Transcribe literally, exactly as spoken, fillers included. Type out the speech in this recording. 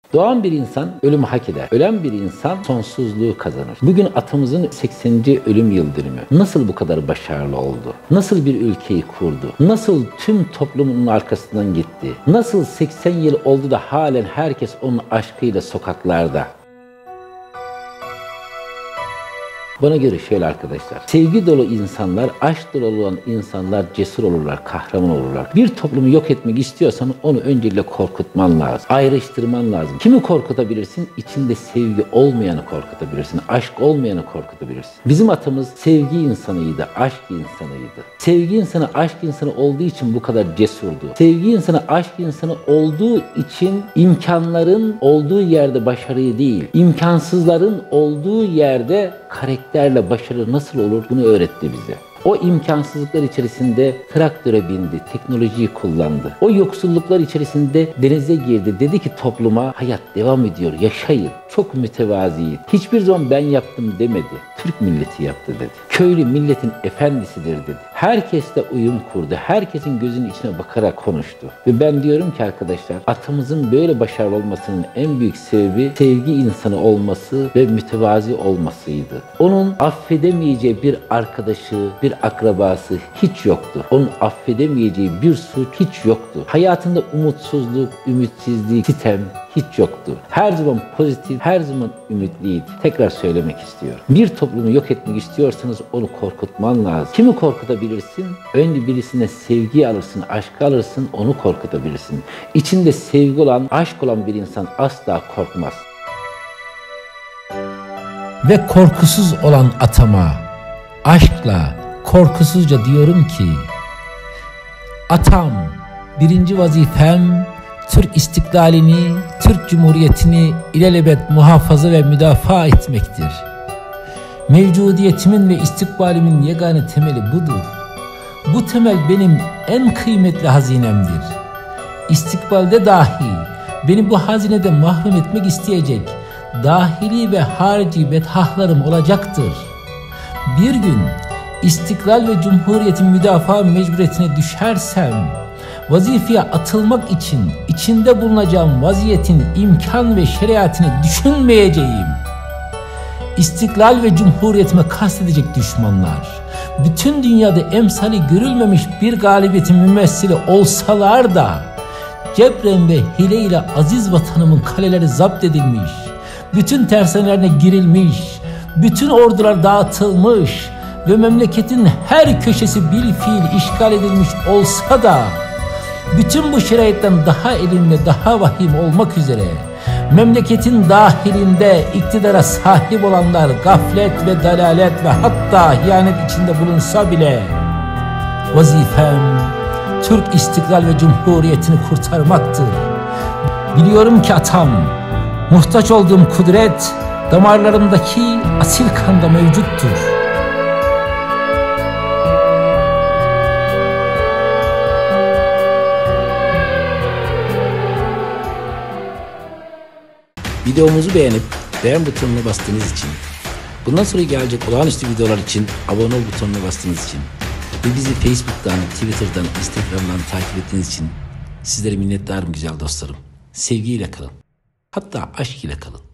Doğan bir insan ölümü hak eder. Ölen bir insan sonsuzluğu kazanır. Bugün atamızın sekseninci ölüm yıl dönümü. Nasıl bu kadar başarılı oldu? Nasıl bir ülkeyi kurdu? Nasıl tüm toplumun arkasından gitti? Nasıl seksen yıl oldu da halen herkes onun aşkıyla sokaklarda? Bana göre şöyle arkadaşlar, sevgi dolu insanlar, aşk dolu olan insanlar cesur olurlar, kahraman olurlar. Bir toplumu yok etmek istiyorsan onu öncelikle korkutman lazım, ayrıştırman lazım. Kimi korkutabilirsin? İçinde sevgi olmayanı korkutabilirsin, aşk olmayanı korkutabilirsin. Bizim atamız sevgi insanıydı, aşk insanıydı. Sevgi insanı, aşk insanı olduğu için bu kadar cesurdu. Sevgi insanı, aşk insanı olduğu için imkanların olduğu yerde başarıyı değil, imkansızların olduğu yerde karakterle başarı nasıl olur bunu öğretti bize. O imkansızlıklar içerisinde traktöre bindi, teknolojiyi kullandı. O yoksulluklar içerisinde denize girdi. Dedi ki topluma hayat devam ediyor, yaşayın. Çok mütevazi. Hiçbir zaman ben yaptım demedi. Türk milleti yaptı dedi. Köylü milletin efendisidir dedi. Herkesle uyum kurdu. Herkesin gözünün içine bakarak konuştu. Ve ben diyorum ki arkadaşlar, atamızın böyle başarılı olmasının en büyük sebebi sevgi insanı olması ve mütevazi olmasıydı. Onun affedemeyeceği bir arkadaşı, bir akrabası hiç yoktu. Onun affedemeyeceği bir suç hiç yoktu. Hayatında umutsuzluk, ümitsizlik, sitem hiç yoktu. Her zaman pozitif, her zaman ümitliydi. Tekrar söylemek istiyorum. Bir toplumu yok etmek istiyorsanız onu korkutman lazım. Kimi korkutabilirsin? Önce birisine sevgi alırsın, aşkı alırsın, onu korkutabilirsin. İçinde sevgi olan, aşk olan bir insan asla korkmaz. Ve korkusuz olan atama, aşkla, korkusuzca diyorum ki, atam, birinci vazifem, Türk istiklalini, Türk Cumhuriyeti'ni ilelebet muhafaza ve müdafaa etmektir. Mevcudiyetimin ve istikbalimin yegane temeli budur. Bu temel benim en kıymetli hazinemdir. İstikbalde dahi beni bu hazineden mahrum etmek isteyecek dahili ve harici bedhahlarım olacaktır. Bir gün istiklal ve cumhuriyetin müdafaa mecburiyetine düşersem, vazifeye atılmak için içinde bulunacağım vaziyetin imkan ve şeriatını düşünmeyeceğim. İstiklal ve cumhuriyetime kastedecek düşmanlar, bütün dünyada emsali görülmemiş bir galibiyetin mümessili olsalar da, cebren ve hile ile aziz vatanımın kaleleri zapt edilmiş, bütün tersanelerine girilmiş, bütün ordular dağıtılmış ve memleketin her köşesi bilfiil işgal edilmiş olsa da, bütün bu şeraitten daha elimli, daha vahim olmak üzere memleketin dahilinde iktidara sahip olanlar gaflet ve dalalet ve hatta ihanet içinde bulunsa bile vazifem Türk istiklal ve cumhuriyetini kurtarmaktır. Biliyorum ki atam, muhtaç olduğum kudret damarlarımdaki asil kanda mevcuttur. Videomuzu beğenip beğen butonuna bastığınız için, bundan sonra gelecek olağanüstü videolar için abone ol butonuna bastığınız için ve bizi Facebook'tan, Twitter'dan, Instagram'dan takip ettiğiniz için sizlere minnettarım güzel dostlarım. Sevgiyle kalın. Hatta aşk ile kalın.